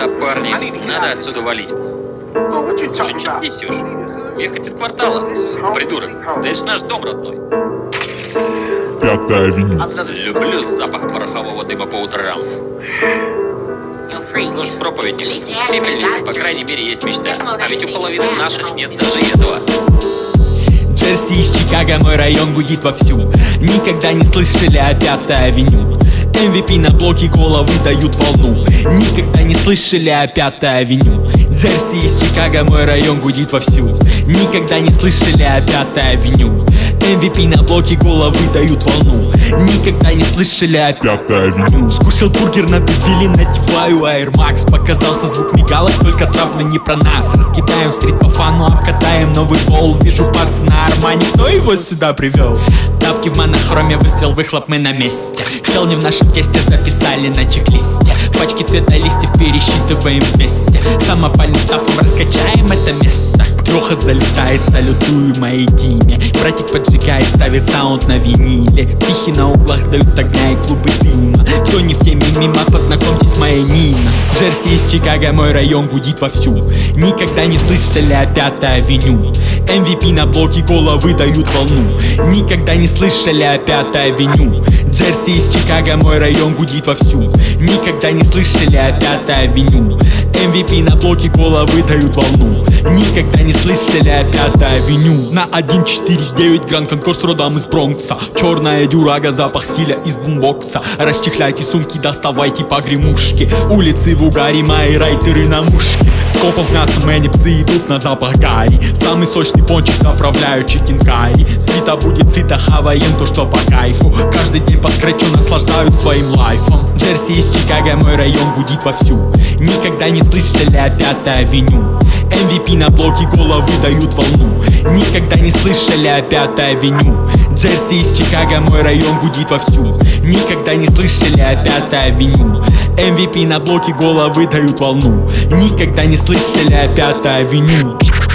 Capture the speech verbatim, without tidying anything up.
Да, парни, надо отсюда валить. Слушай, что ты несешь? Ехать из квартала? Придурок, да это ж наш дом родной. Пятая авеню. Люблю запах порохового дыма по утрам. Слушай, проповедник, тебе ведь, по крайней мере, есть мечта. А ведь у половины наших нет даже этого. Джерси из Чикаго, мой район гудит вовсю. Никогда не слышали о Пятой авеню. эм ви пи на блоке головы дают волну. Никогда не слышали о Пятой авеню. Джерси из Чикаго, мой район гудит вовсю. Никогда не слышали о Пятой авеню. эм ви пи на блоке головы дают волну. Никогда не слышали о Пятой авеню. Скушал бургер, надавили, надеваю Air Max. Показался звук мигалок, только траплы не про нас. Раскидаем стрит по фану, обкатаем новый пол. Вижу парс на Армани, кто его сюда привел? Тапки в монохроме, выстрел, выхлоп, мы на месте. Чел не в нашем тесте, записали на чек-листе. Пачки цвета листьев пересчитываем вместе. Самопальным стафом раскачаем это место. Леха залетает, салютую моей Диме. Братик поджигает, ставит саунд на виниле. Тихи на углах дают огня и клубы дыма. Кто не в теме мимо, познакомьтесь, моя Нина. Джерси из Чикаго, мой район гудит вовсю. Никогда не слышали о Пятой авеню. эм ви пи на блоке головы дают волну. Никогда не слышали о Пятой авеню. Джерси из Чикаго, мой район гудит вовсю. Никогда не слышали о Пятой авеню. эм ви пи на блоке головы дают волну. Никогда не слышали о Пятой авеню. На один четыре девять Гранд Конкорс родом из Бронкса. Черная дюрага, запах стиля из бумбокса. Расчехляйте сумки, доставайте погремушки. Улицы в угаре, мои райтеры на мушке. Скопов мяса, мэни, псы идут на запах гари. Самый сочный пончик заправляю чикен карри. Свита будет сыта, хаваем то, что по кайфу. Каждый день по скретчу наслаждаюсь своим лайфом. Джерси из Чикаго, мой район гудит вовсю. Никогда не слышали о Пятой авеню. эм ви пи на блоке головы дают волну. Никогда не слышали о Пятой авеню. Джерси из Чикаго, мой район гудит вовсю. Никогда не слышали о Пятой авеню. эм ви пи на блоке головы дают волну. Никогда не слышали о Пятой авеню.